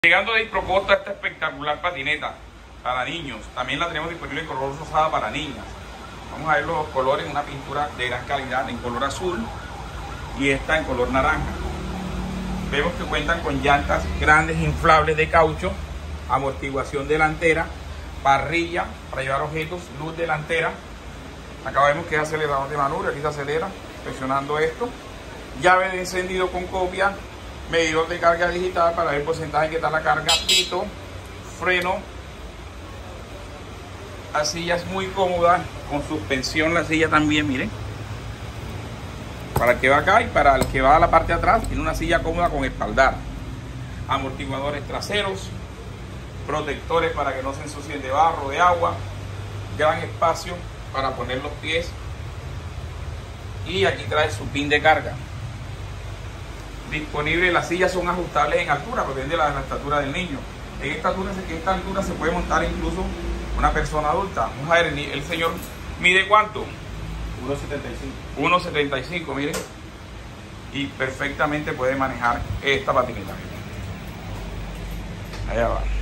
Llegando de Procosta esta espectacular patineta para niños. También la tenemos disponible en color rosada para niñas. Vamos a ver los colores, una pintura de gran calidad en color azul y esta en color naranja. Vemos que cuentan con llantas grandes inflables de caucho, amortiguación delantera, parrilla para llevar objetos, luz delantera. Acá vemos que es acelerador de manubrio, aquí se acelera presionando esto. Llave de encendido con copia, medidor de carga digital para ver el porcentaje que está la carga, pito, freno. La silla es muy cómoda, con suspensión la silla también, miren. Para el que va acá y para el que va a la parte de atrás, tiene una silla cómoda con espaldar. Amortiguadores traseros, protectores para que no se ensucien de barro, de agua. Gran espacio para poner los pies. Y aquí trae su pin de carga. Disponible, las sillas son ajustables en altura, depende de la estatura del niño. En esta altura se puede montar incluso una persona adulta. Vamos a ver, el señor mide ¿cuánto? 1.75. 1.75, miren. Y perfectamente puede manejar esta patineta. Allá va.